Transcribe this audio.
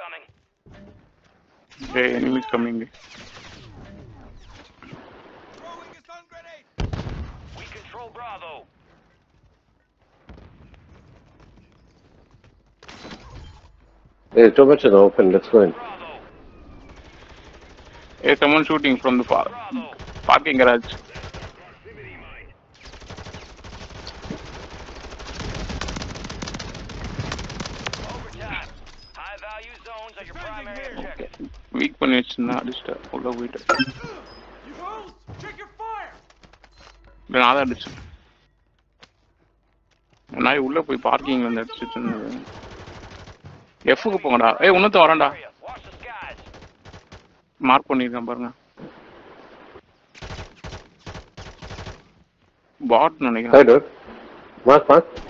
incoming. Hey, enemies coming. Throwing a stun grenade. We control Bravo. There's too much in the open. Let's go in. Bravo. Hey, someone shooting from the parking garage. Overtime. High value zones are your primary objective. Weak பண்ணிடுச்சுன்னா அடிச்சிட்டேன் உள்ள போயிட்டு You host, check your fire. இல்லை நான் தான் அடிச்சேன் நான் உள்ள போய் பார்க்கிங்ல இருந்து அடிச்சிட்டு இருந்தது எஃப்க்கு போங்கடா ஏய் உன்னத்த வரேன்டா Watch the skies. மார்க் பண்ணிருக்கேன் பாருங்க பாட் நினைக்கிறேன் Hi, dude. Mark.